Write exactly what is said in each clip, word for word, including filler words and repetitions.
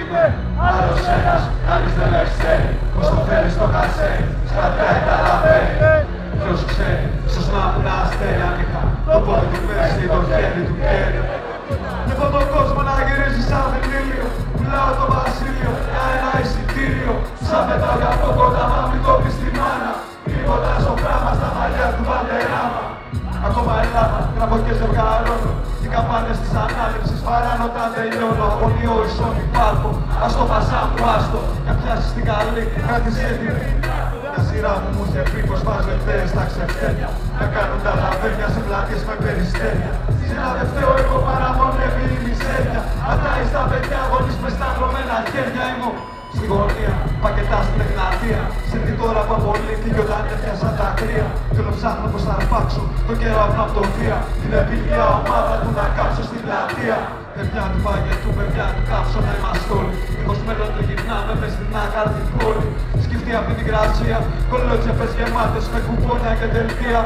είμαι άλλος ένας, κανείς δεν με ξέρει. Πως το φέρεις στο κασέ, σκρατάει τα λαβέρι. Ποιος ξέρει, ίσως να μου να αστέρι ανοιχτά. Το πόδι του πέσει, το χέρι του κέρι. Και από τον κόσμο να γυρίζει σαν βινίλιο. Πουλάω το βασίλειο για ένα εισιτήριο. Σαν πετάω για αυτό κοντά, μα μην κόβεις τη μάνα. Τίποτα στο πράγμα στα μαλλιά του Βαλτεράμα. Ακόμα Ελλάδα, γράφω και ζευγαρώνω. Οι καμπάνες της ανάληψης παράνω όταν τελειώνω. Αγωνιώ ίσον υπάρχω, ας το πασά μου άστο. Για πιάσεις την καλή, κράτησε την. Μια σειρά μου μου είχε πει πως βάζω ιδέες στα ξεφτένια. Να κάνουν τα λαβέρια σε πλατείες με περιστέρια. Συναδευτέω εγώ παραμονεύει η μιζέρια. Ατάει στα παιδιά γονείς με σταυρωμένα χέρια. Είμαι στη γωνία, πακετά στην Εγνατία. Σε τι τώρα που απολύθηκε όταν έπιασα τα κρύα. Κι όλο ψάχνω πως θα αρπάξω το καιρό από το βία. Την επιλία ομάδα του να κάψω στην πλατεία. Παιδιά του παγετού, παιδιά του κάψω να είμαστε όλοι. Δίχως μέλλον το γυρνάμε μες στην άκαρδη πόλη. Σκεφτεί απ' την υγρασία, κολότσεπες γεμάτες με κουπόνια και δελτία.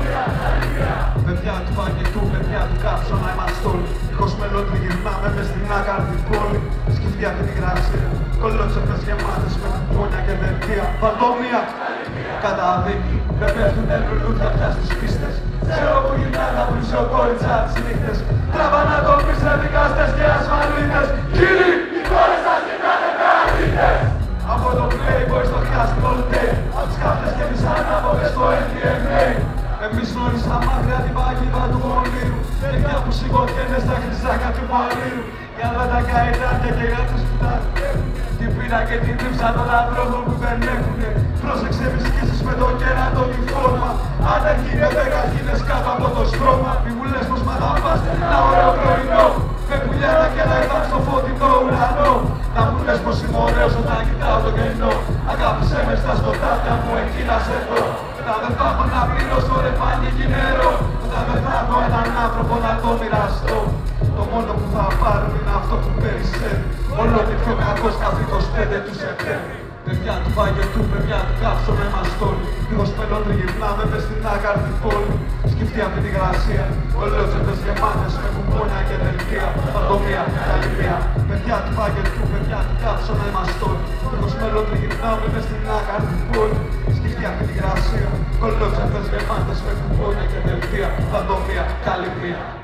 Παιδιά του παγετού, παιδιά του κάψω να είμαστε όλοι. Δίχως μέλλον το γυρνάμε μες στην άκαρδη πόλη. Σκεφτεί απ' την υγρασία, κολότσεπες γεμάτες με κουπόνια και δελτία. Παντόμια, καταδίκη, δεν πέφτουνε λουλούδια πια στις πίστες. Ξέρω που γυρνάει τα πλούσιο κόριτσα τις νύχτες. Τραβά να το πεις ρε δικαστές και ασφαλίτες. Κύριοι, οι κόρες σας γυρνάνε με αλήτες. Από το Playboy στο Casting All Day. Απ' τις κάφτες και τις ανάποδες στο N D M A. Εμείς γνώρισαμε άγρια την παγίδα του Μολύρου. Παιδιά που σηκωθένες στα χρυσάκια του Μαλύρου. Για να τα καετάρια και για τους φτάνουν. Την πήρα και την τύψα των ανθρώπων που δεν έχουνε. Πρόσεξε μη σκίσεις με το κέρατο τη φόρμα. Αν εκεί με δέκα χίλιες κάτω από το στρώμα. Μη μου λες πως μαθαπάς ένα ωραίο πρωινό. Με πουλιά τα κέλα ήταν στο φωτεινό ουρανό. Να μου λες πως είμαι ωραίος όταν κοιτάω το κενό. Αγάπησέ με στα σκοτάδια μου, εκεί να σε δω. Όταν δεν θα έχω να πληρώσω ρε πανίκι νερό. Όταν δεν θα έχω έναν άνθρωπο να το μοιραστώ. Το μόνο που θα πάρουν είναι αυτό που περισσεύει. Όλο και πιο κακός κάθε είκοσι πέντε του Σεπτέμβρη. Παιδιά του παγετού, παιδιά του κάψω με μας όλοι. Δίχως μέλλον γυρνάμε μες στην άκαρδη πόλη. Σκεφτεί απ' την υγρασία, κολότσεπες γεμάτες με κουπόνια και δελτία. Παντομία, καλυμία. Παιδιά του παγετού, παιδιά του κάψω με μας όλοι. Δίχως μέλλον γυρνάμε μες στην άκαρδη πόλη. Σκεφτεί απ' την υγρασία, κολότσεπες γεμάτες με κουπόνια και δελτία. Παντομία, καλυμία.